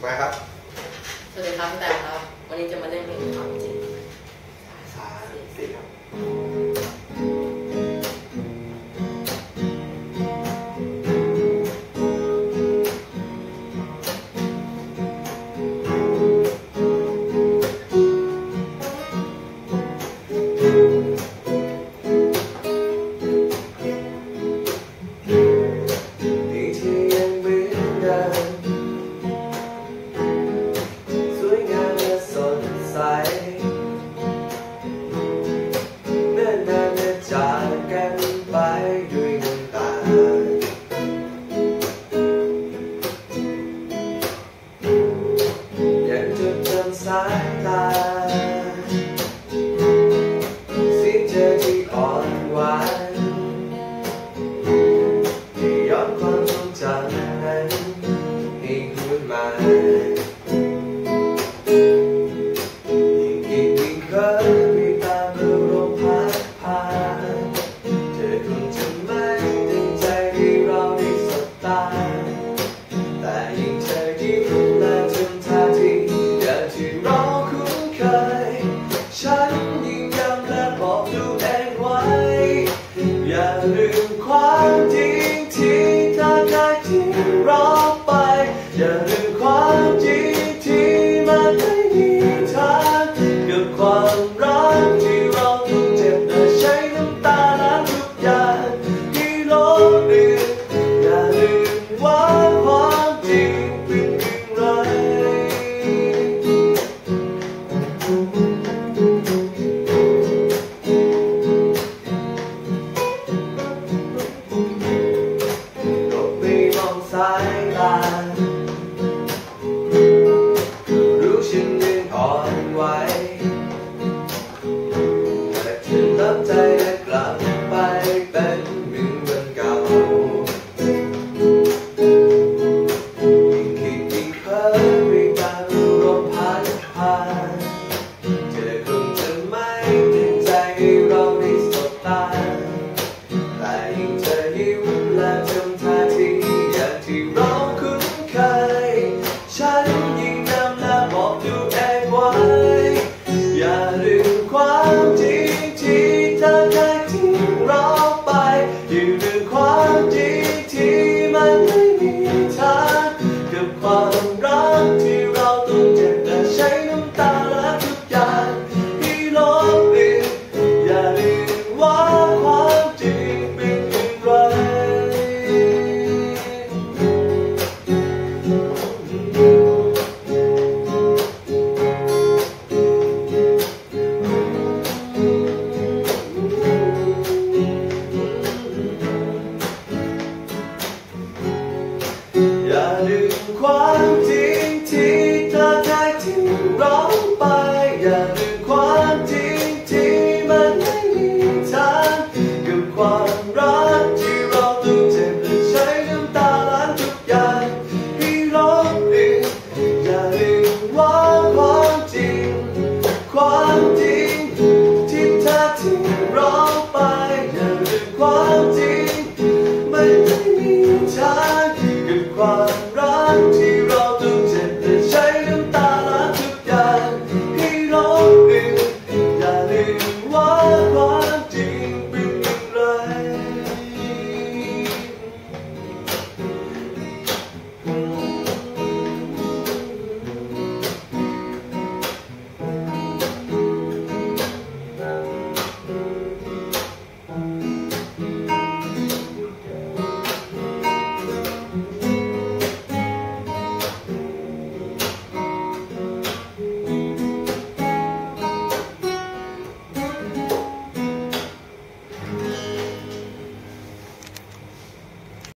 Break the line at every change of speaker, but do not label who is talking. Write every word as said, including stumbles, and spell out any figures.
มาครับ
สวัสดีครับพี่แต่ครับวันนี้จะมาเล่นเพลงความจริง
สามสี่ครับ
สายตาเสียงเธอที่อ่อนหวานที่ย้อนความทรงจำนั้นให้คืนมายิ่งคิดยิ่งเคินมีตาเมื่อลมพัดผ่านเธอคงจะไม่ตั้งใจให้เราได้สบตาแต่ยิ่งเธอยิ้มและทำท่าทีที่เราคุ้นเคยฉันยิ่งย้ำและบอกตัวเองไว้อย่าลืมความจริงที่เธอได้ทิ้งเราไปอย่าลืมความจริงที่มันไม่มีทางกับความรักที่เราต้องเจ็บและใช้น้ำตาล้างทุกอย่างที่ลบเลือนอย่าลืมว่าความจริงเป็นอย่างไรสายตารู้ฉันยังอ่อนไหวแต่ฉันรับใจและกลับไปเป็นเหมือนวันเก่ายิ่งคิดยิ่งเพ้อไปตามลมพัดผ่านเธอคงจะไม่ตั้งใจให้เราได้สบตาแต่ยิ่งเธอยิ้มและทำท่าทีที่เราคุ้นเคยฉันยิ่งย้ำและบอกตัวเองไว้อย่าลืมความจริงที่เธอได้ทิ้งเราไปอย่าลืมความจริงที่มันไม่มีทางกับความรักที่เราต้องเจ็บและใช้น้ำตาและทุกอย่างที่ลบเลือนอย่าลืมว่าความจริงเป็นอย่างไรอย่าลืมความจริงที่เธอได้ทิ้งเราไปอย่าลืม